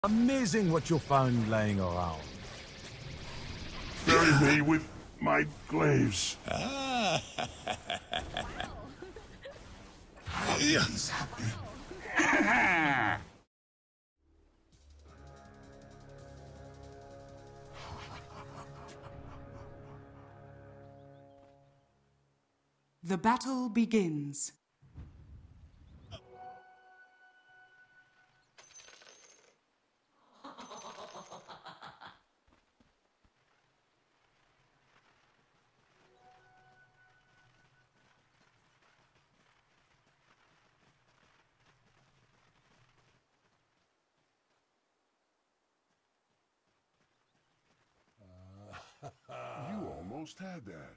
Amazing what you found laying around. Bury me with my glaives. He's happy. The battle begins. You almost had that.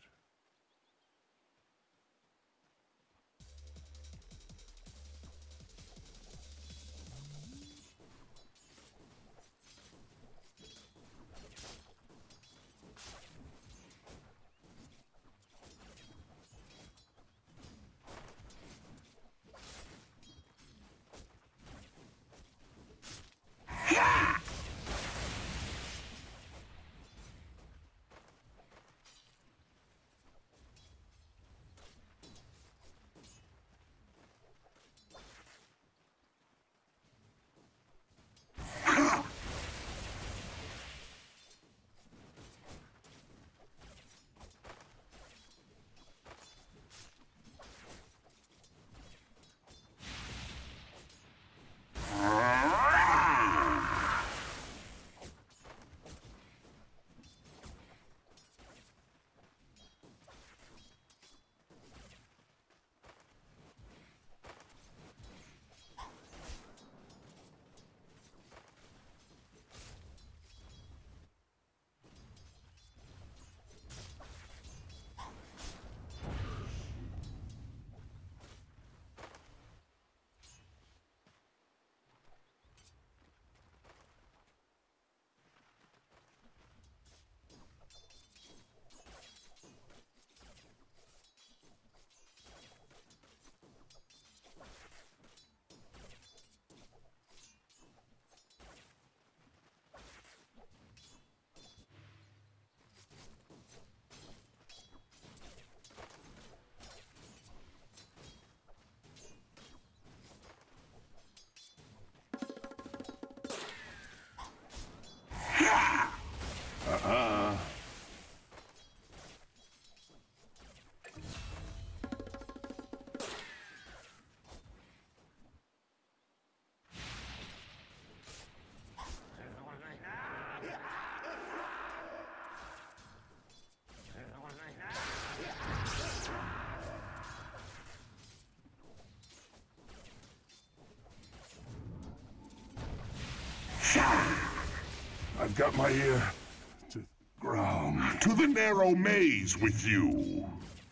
I've got my ear to ground. To the narrow maze with you.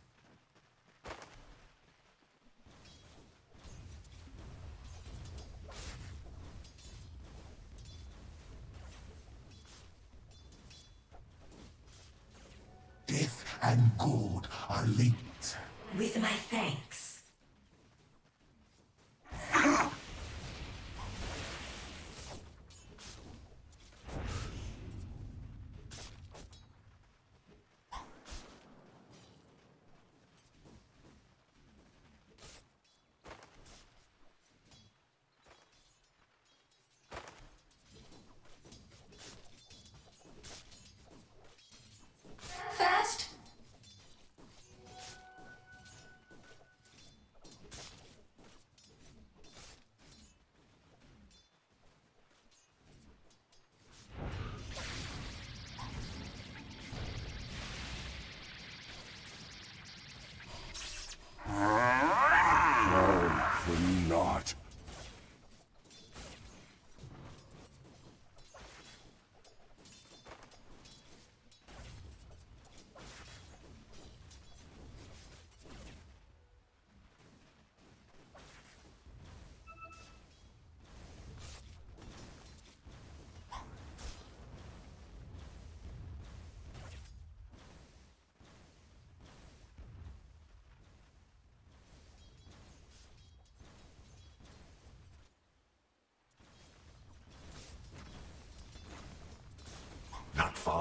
Death and good are linked. With my thanks. First,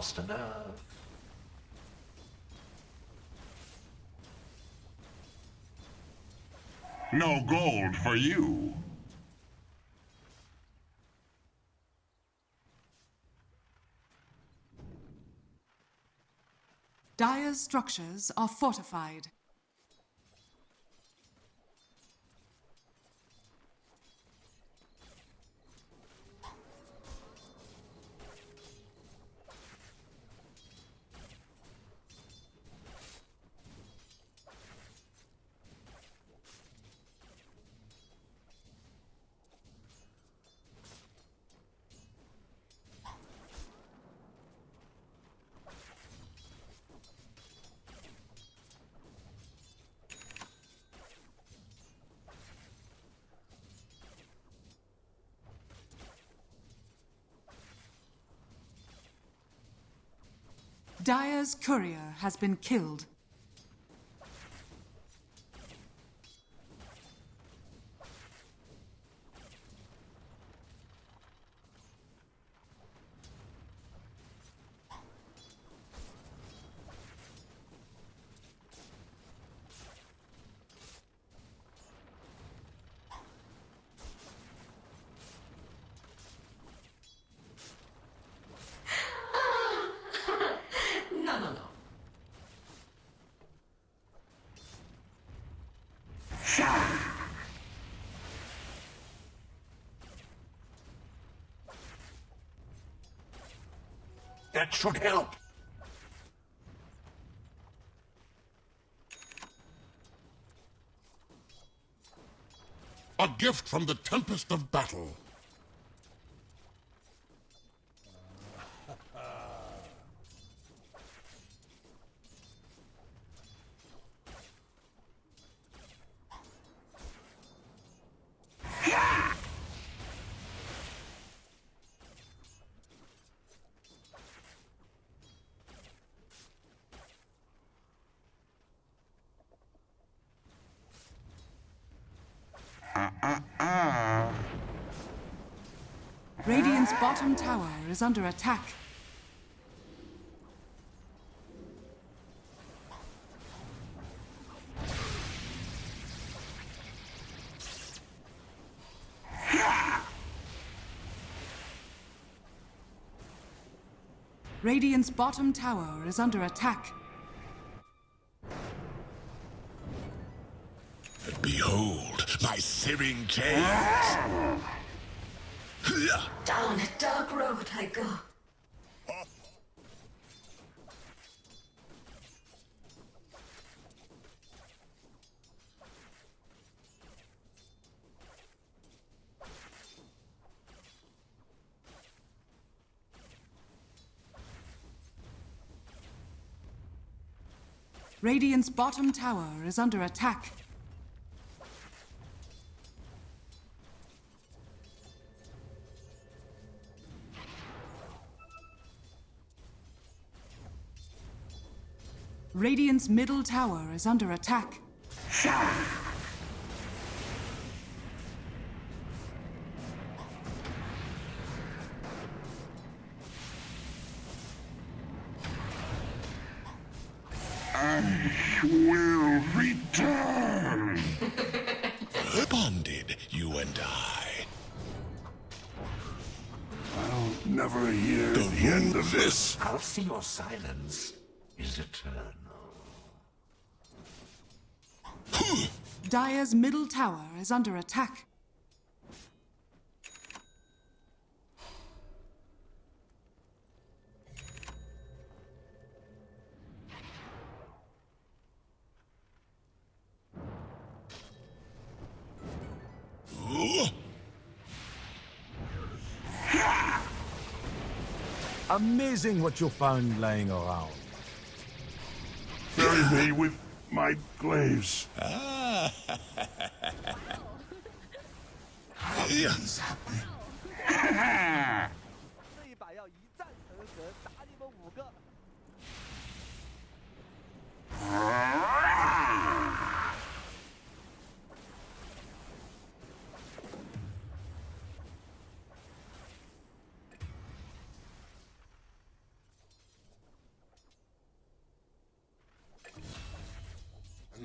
fast enough. No gold for you. Dire's structures are fortified. Dire's courier has been killed. No. That should help. A gift from the Tempest of Battle. Radiant's bottom tower is under attack. Radiant's bottom tower is under attack. Behold, my searing chains! Down a dark road I go. Radiant's bottom tower is under attack. Radiant's middle tower is under attack. I will return. Bonded, you and I. I'll never hear the end of this. I'll see your silence is eternal. Dire's middle tower is under attack. Amazing what you found lying around. Bury me with my glaives. Yeah. 这一把要一战成神，打你们5个。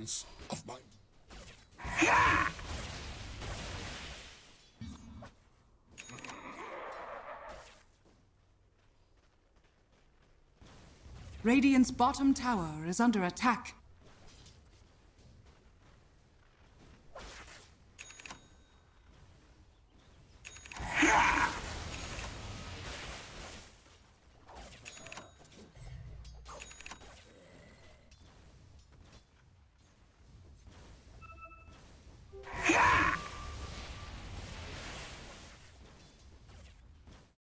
hands of my... Radiant's bottom tower is under attack.